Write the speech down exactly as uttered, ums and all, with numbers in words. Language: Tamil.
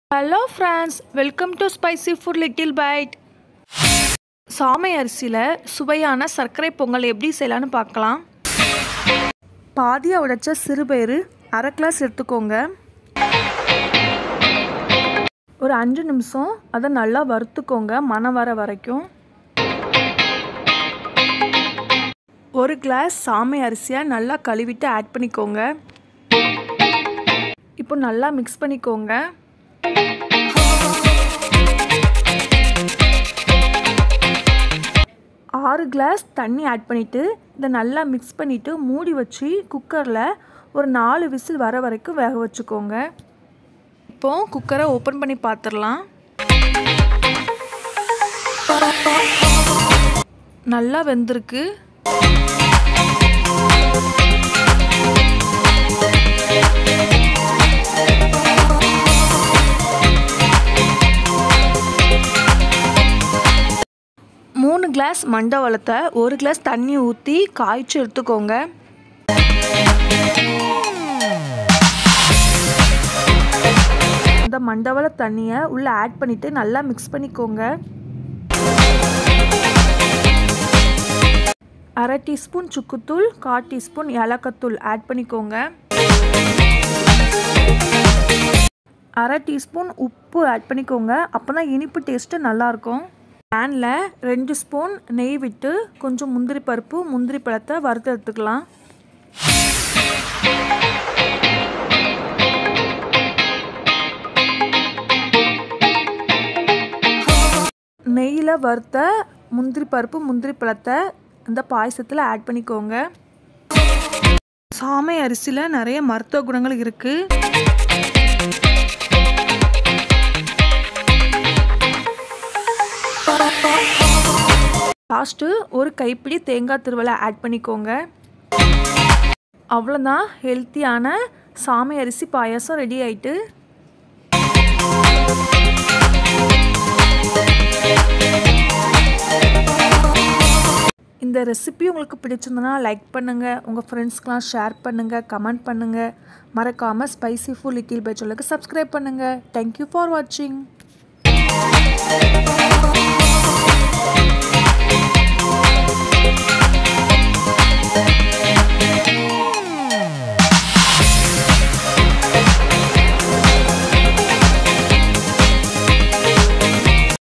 Hello friends, welcome to Spicy Food Little Bite. சாமை அரிசியில் சுவையான சர்க்கரை பொங்கல் எப்படி செய்யலான்னு பார்க்கலாம். பாதியாக உடைச்ச சிறுபயிறு அரை கிளாஸ் எடுத்துக்கோங்க. ஒரு அஞ்சு நிமிஷம் அதை நல்லா வறுத்துக்கோங்க மணம் வர வரைக்கும். ஒரு கிளாஸ் சாமை அரிசியை நல்லா கழுவிட்டு ஆட் பண்ணிக்கோங்க. இப்போ நல்லா மிக்ஸ் பண்ணிக்கோங்க. ஆறு கிளாஸ் தண்ணி ஆட் பண்ணிவிட்டு இதை நல்லா மிக்ஸ் பண்ணிவிட்டு மூடி வச்சு குக்கரில் ஒரு நாலு விசில் வர வரைக்கும் வேக வச்சுக்கோங்க. இப்போது குக்கரை ஓப்பன் பண்ணி பார்த்துடலாம். நல்லா வெந்திருக்கு. மூணு கிளாஸ் மண்டவளத்தை ஒரு கிளாஸ் தண்ணி ஊற்றி காய்ச்சி எடுத்துக்கோங்க. அந்த மண்டவள தண்ணியை உள்ளே ஆட் பண்ணிவிட்டு நல்லா மிக்ஸ் பண்ணிக்கோங்க. அரை டீஸ்பூன் சுக்குத்தூள், கால் டீஸ்பூன் ஏலக்காய்த்தூள் ஆட் பண்ணிக்கோங்க. அரை டீஸ்பூன் உப்பு ஆட் பண்ணிக்கோங்க. அப்போ தான் இனிப்பு டேஸ்ட்டு நல்லாயிருக்கும். பேனில் ரெண்டு ஸ்பூன் நெய் விட்டு கொஞ்சம் முந்திரி பருப்பு முந்திரி பழத்தை வறுத்து எடுத்துக்கலாம். நெய்யில் வறுத்த முந்திரி பருப்பு முந்திரி பழத்தை இந்த பாயசத்தில் ஆட் பண்ணிக்கோங்க. சாமை அரிசியில் நிறைய மருத்துவ குணங்கள் இருக்குது. லாஸ்ட்டு ஒரு கைப்பிடி தேங்காய் துருவலை ஆட் பண்ணிக்கோங்க. அவ்வளோதான், ஹெல்த்தியான சாமை அரிசி பாயாசம் ரெடி ஆயிட்டு. இந்த ரெசிபி உங்களுக்கு பிடிச்சிருந்தனா லைக் பண்ணுங்கள், உங்கள் ஃப்ரெண்ட்ஸ்க்கெலாம் ஷேர் பண்ணுங்கள், கமெண்ட் பண்ணுங்கள். மறக்காமல் ஸ்பைசி ஃபுட் லிட்டில் பைட் சேனலுக்கு சப்ஸ்கிரைப் பண்ணுங்கள். தேங்க்யூ ஃபார் வாட்சிங்.